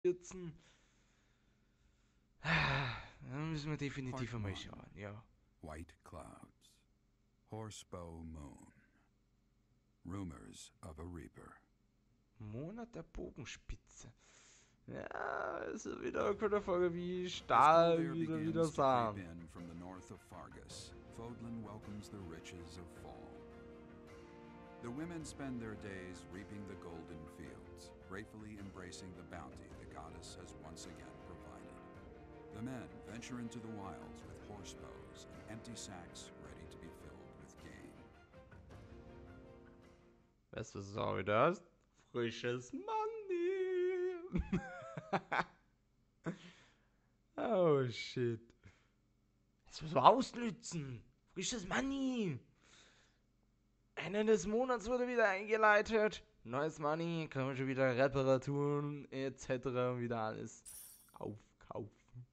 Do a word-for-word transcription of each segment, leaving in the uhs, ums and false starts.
vierzehn. Da müssen wir definitiv Part einmal one. schauen, ja. White clouds. Horsebow moon. Rumors of a reaper. Monat der Bogenspitze. Ja, ist ja wieder eine coole Folge, wie As Stahl cold air wieder wieder begins to creep sahen. in from the north of Fargus, Fodlan welcomes the riches of fall. The women spend their days reaping the golden fields, gratefully embracing the bounty the goddess has once again provided. The men venture into the wilds with horsebows and empty sacks ready to be filled with game. Weißt du, was du auch wieder hast? Frisches Money. Oh shit. Das müssen wir ausnützen. Frisches Money. Ende des Monats wurde wieder eingeleitet. Neues Money. Können wir schon wieder Reparaturen et cetera wieder alles aufkaufen.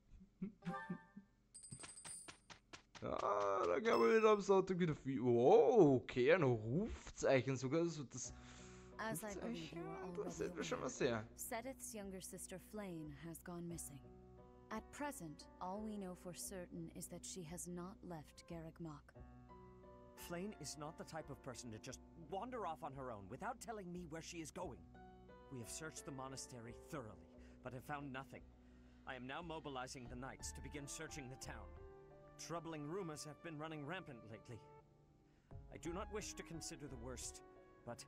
Ja, da kann man wieder am Sonntag wieder viel. Oh, okay, ein Rufzeichen sogar. So das As I believe you are das already sieht mir schon mal aware, sehr. Sedith's younger sister Flane has gone missing. At present, all we know for certain is that she has not left Garreg Mach. Flane is not the type of person to just wander off on her own without telling me where she is going. We have searched the monastery thoroughly, but have found nothing. I am now mobilizing the knights to begin searching the town. Troubling rumors have been running rampant lately. I do not wish to consider the worst, but...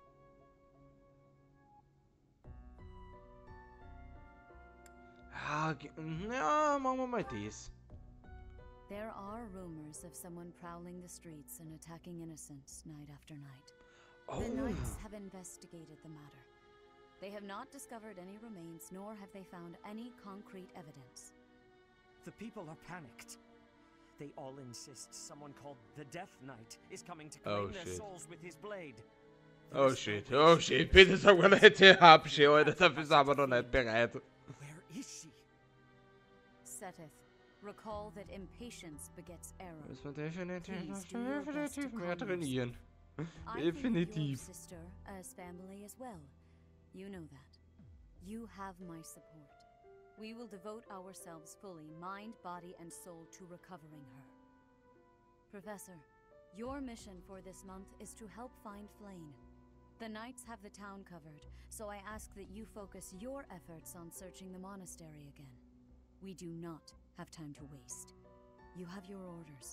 Ja, ge- ja, machen wir mal das. There are rumors of someone prowling the streets and attacking innocents night after night. Oh, The knights have investigated the matter. They have not discovered any remains, nor have they found any concrete evidence. The people are panicked. They all insist someone called the Death Knight is coming to claim Oh, their shit. souls with his blade. There oh is no shit, way oh she shit, could bitte sag mal possibly nicht, ich hab schon, Alter, survive dafür sind wir noch nicht bereit. Where is she? Seteth, recall that impatience begets error. Müssen wir definitiv, Please do your best to definitiv mehr calm trainieren. I think of your Definitiv. sister as family as well. You know that. You have my support. We will devote ourselves fully, mind, body, and soul, to recovering her. Professor, your mission for this month is to help find Flane. The knights have the town covered, so I ask that you focus your efforts on searching the monastery again. We do not have time to waste. You have your orders.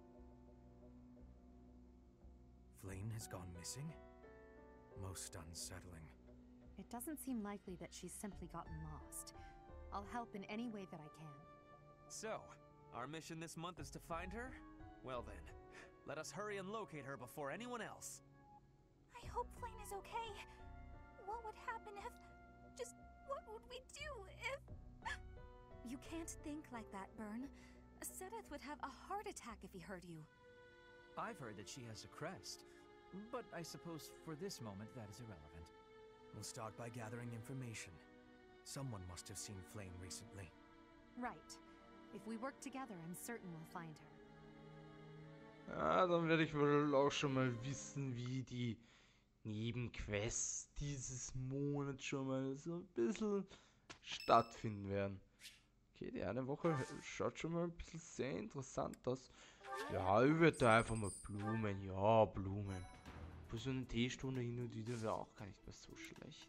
Flane has gone missing? Most unsettling. It doesn't seem likely that she's simply gotten lost. I'll help in any way that I can. So, our mission this month is to find her? Well then, let us hurry and locate her before anyone else. I hope Flane is okay. What would happen if... Just what would we do if... You can't think like that, Byrne. Sedith would have a heart attack if he heard you. I've heard that she has a crest, but I suppose for this moment that is irrelevant. We'll start by gathering information. Someone must have seen Flane recently. Right. If we work together, I'm certain we'll find her. Ja, dann werde ich wohl auch schon mal wissen, wie die Nebenquests dieses Monat schon mal so ein bisschen stattfinden werden. Okay, die eine Woche schaut schon mal ein bisschen sehr interessant aus. Ja, ich würde da einfach mal Blumen, ja, Blumen. Für so eine Teestunde hin und wieder wäre auch gar nicht mehr so schlecht.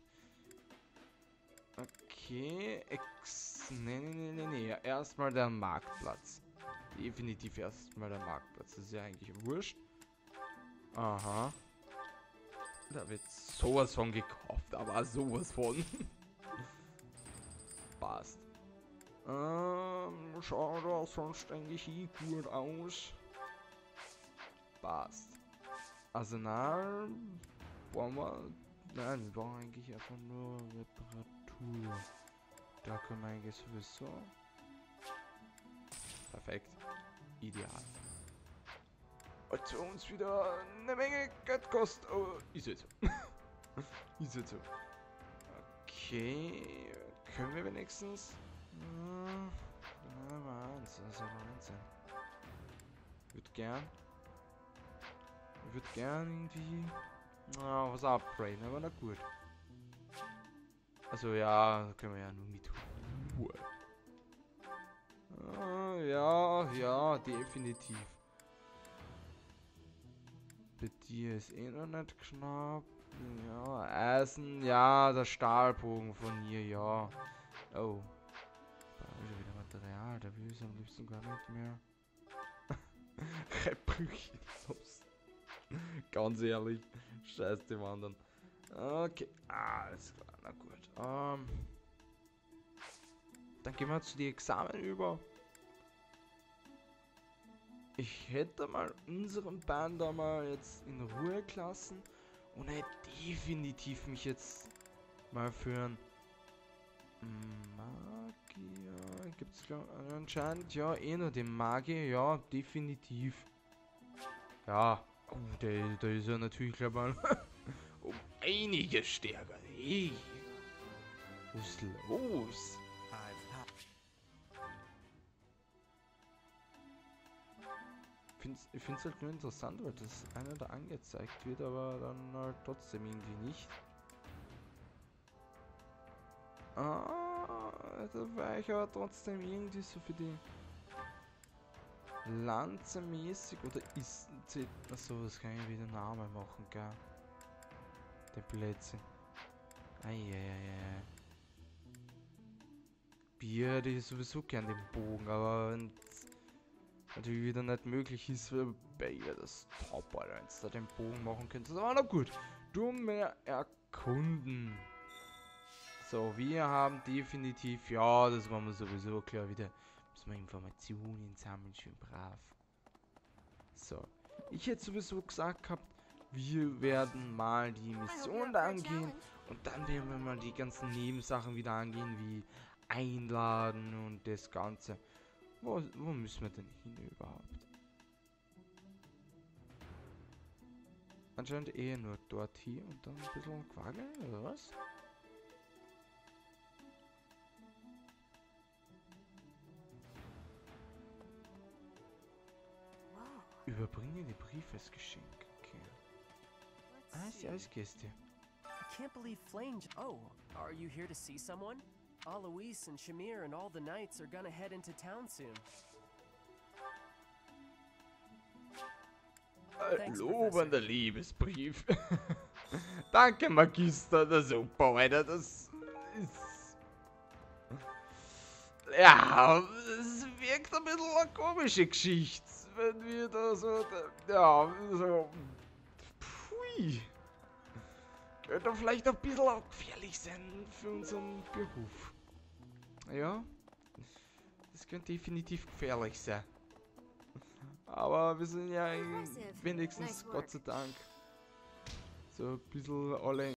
Okay, ex... Nee, nee, nee, nee, nee. Erstmal der Marktplatz. Definitiv erstmal der Marktplatz. Das ist ja eigentlich wurscht. Aha. Da wird sowas von gekauft, aber sowas von. Passt. Ähm, schaut das sonst eigentlich eh gut aus. Passt. Arsenal. Brauchen wir. Nein, wir brauchen eigentlich einfach nur Reparatur. Da können wir eigentlich sowieso. Perfekt. Ideal. Und zu uns wieder eine Menge Geld kostet. Oh, ist jetzt so. Ist jetzt so. Okay. Können wir wenigstens. Hm, na, Wahnsinn, also Wahnsinn. Ich würde gern. Ich würde gern irgendwie. Na, was upgraden, aber na gut. Also ja, können wir ja nur mit Ruhe. Ah, ja, ja, definitiv. Bei dir ist eh noch nicht knapp. Ja, Eisen, ja, der Stahlbogen von ihr, ja. Oh. Da habe ich schon wieder Material, da will ich am liebsten gar nicht mehr. Brüche los. Ganz ehrlich. Scheiß die Wandern. Okay, alles klar, na gut. Ähm, dann gehen wir zu den Examen über. Ich hätte mal unseren Band da mal jetzt in Ruhe gelassen und hätte definitiv mich jetzt mal für einen Magier, gibt's glaub, anscheinend, ja, eh nur den Magier, ja, definitiv. Ja, oh, der, der ist ja natürlich gleich mal um einige stärker. Hey, was ist los? Ich finde es halt nur interessant, weil das einer da angezeigt wird, aber dann halt trotzdem irgendwie nicht. Ah, da war ich aber trotzdem irgendwie so für die Lanze mäßig oder ist achso, das kann ich wieder Name machen, gell? Der Blödsinn. Eieiei. Bier hätte ich sowieso gern den Bogen, aber wenn natürlich wieder nicht möglich ist, bei ihr das Top, Alter, wenn du da den Bogen machen könntest. Aber na gut, du mehr erkunden. So, wir haben definitiv, ja, das war mir sowieso klar, wieder müssen wir Informationen sammeln, schön brav. So, ich hätte sowieso gesagt gehabt, wir werden mal die Mission da angehen und dann werden wir mal die ganzen Nebensachen wieder angehen, wie einladen und das Ganze. Wo, wo müssen wir denn hin überhaupt? Anscheinend eher nur dort hier und dann ein bisschen Quagel, oder was? Überbringe die Briefe als Geschenk. Okay. Ah, ist die Eiskiste. I can't believe Flame. Oh, are you here to see someone? Alois and Shamir and all the knights are gonna head into town soon. Ein lobender Liebesbrief. Danke, Magister, das ist super, Alter. Das ist. Ja, es wirkt ein bisschen eine komische Geschichte, wenn wir da so. Ja, so. Pfui. Könnte vielleicht ein bisschen auch gefährlich sein für unseren Beruf. Ja, das könnte definitiv gefährlich sein. Aber wir sind ja wenigstens, Gott sei Dank, so ein bisschen alle